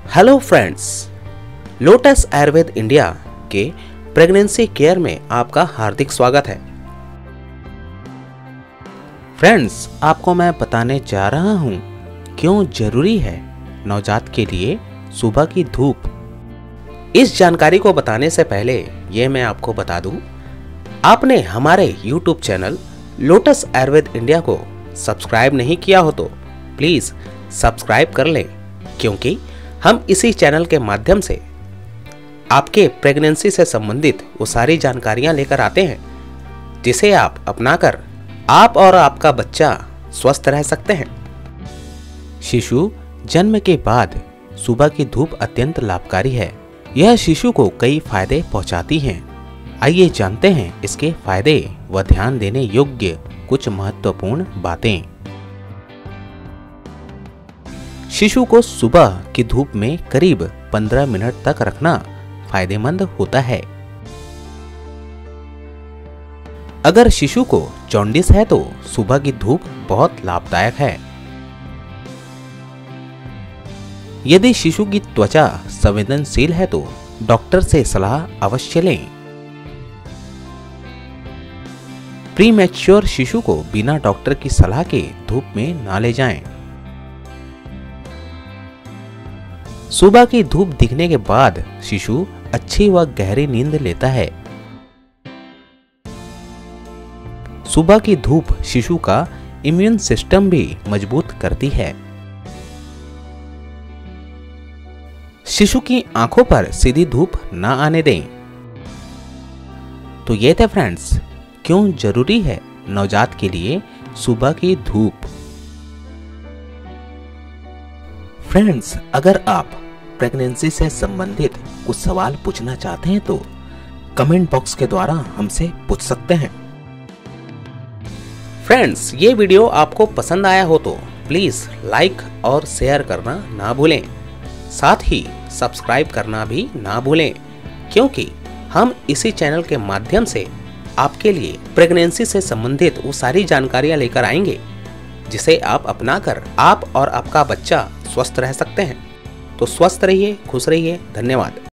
Hello friends, Lotus Ayurveda India के pregnancy care में आपका हार्दिक स्वागत है। फ्रेंड्स, आपको मैं बताने जा रहा हूँ क्यों जरूरी है नवजात के लिए सुबह की धूप। इस जानकारी को बताने से पहले ये मैं आपको बता दूं, आपने हमारे YouTube channel Lotus Ayurveda India को सब्सक्राइब नहीं किया हो तो प्लीज सब्सक्राइब कर लें, क्योंकि हम इसी चैनल के माध्यम से आपके प्रेगनेंसी से संबंधित वो सारी जानकारियां लेकर आते हैं जिसे आप अपनाकर आप और आपका बच्चा स्वस्थ रह सकते हैं। शिशु जन्म के बाद सुबह की धूप अत्यंत लाभकारी है। यह शिशु को कई फायदे पहुंचाती है। आइए जानते हैं इसके फायदे व ध्यान देने योग्य कुछ महत्वपूर्ण बातें। शिशु को सुबह की धूप में करीब 15 मिनट तक रखना फायदेमंद होता है। अगर शिशु को जॉन्डिस है तो सुबह की धूप बहुत लाभदायक है। यदि शिशु की त्वचा संवेदनशील है तो डॉक्टर से सलाह अवश्य लें। प्रीमैच्योर शिशु को बिना डॉक्टर की सलाह के धूप में ना ले जाएं। सुबह की धूप दिखने के बाद शिशु अच्छी व गहरी नींद लेता है। सुबह की धूप शिशु का इम्यून सिस्टम भी मजबूत करती है। शिशु की आंखों पर सीधी धूप ना आने दें। तो ये थे फ्रेंड्स, क्यों जरूरी है नवजात के लिए सुबह की धूप। फ्रेंड्स, अगर आप प्रेगनेंसी से संबंधित कुछ सवाल पूछना चाहते हैं तो कमेंट बॉक्स के द्वारा हमसे पूछ सकते हैं। फ्रेंड्स, ये वीडियो आपको पसंद आया हो तो प्लीज लाइक और शेयर करना ना भूलें। साथ ही सब्सक्राइब करना भी ना भूलें, क्योंकि हम इसी चैनल के माध्यम से आपके लिए प्रेगनेंसी से संबंधित वो सारी जानकारियां लेकर आएंगे जिसे आप अपनाकर आप और आपका बच्चा स्वस्थ रह सकते हैं। तो स्वस्थ रहिए, खुश रहिए। धन्यवाद।